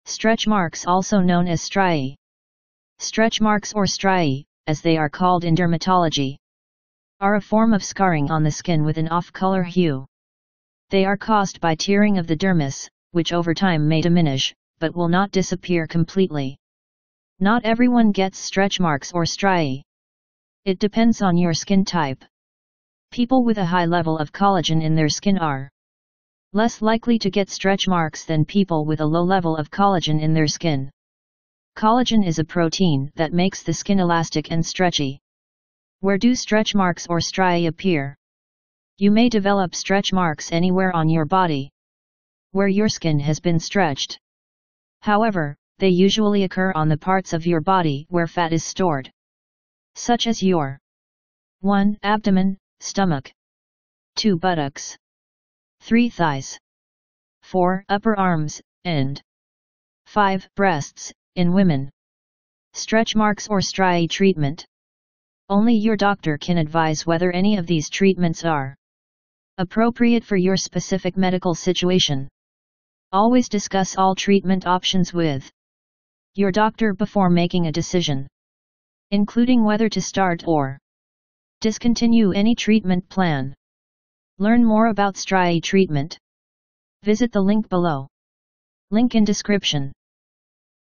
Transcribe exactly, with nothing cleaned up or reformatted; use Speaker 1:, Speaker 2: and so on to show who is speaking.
Speaker 1: Stretch marks, also known as striae. Stretch marks or striae, as they are called in dermatology, are a form of scarring on the skin with an off-color hue. They are caused by tearing of the dermis, which over time may diminish, but will not disappear completely. Not everyone gets stretch marks or striae. It depends on your skin type. People with a high level of collagen in their skin are less likely to get stretch marks than people with a low level of collagen in their skin. Collagen is a protein that makes the skin elastic and stretchy. Where do stretch marks or striae appear? You may develop stretch marks anywhere on your body where your skin has been stretched. However, they usually occur on the parts of your body where fat is stored, such as your one abdomen, stomach, two buttocks, three thighs, four upper arms, and five breasts, in women. Stretch marks or striae treatment. Only your doctor can advise whether any of these treatments are appropriate for your specific medical situation. Always discuss all treatment options with your doctor before making a decision, including whether to start or discontinue any treatment plan. Learn more about striae treatment. Visit the link below. Link in description.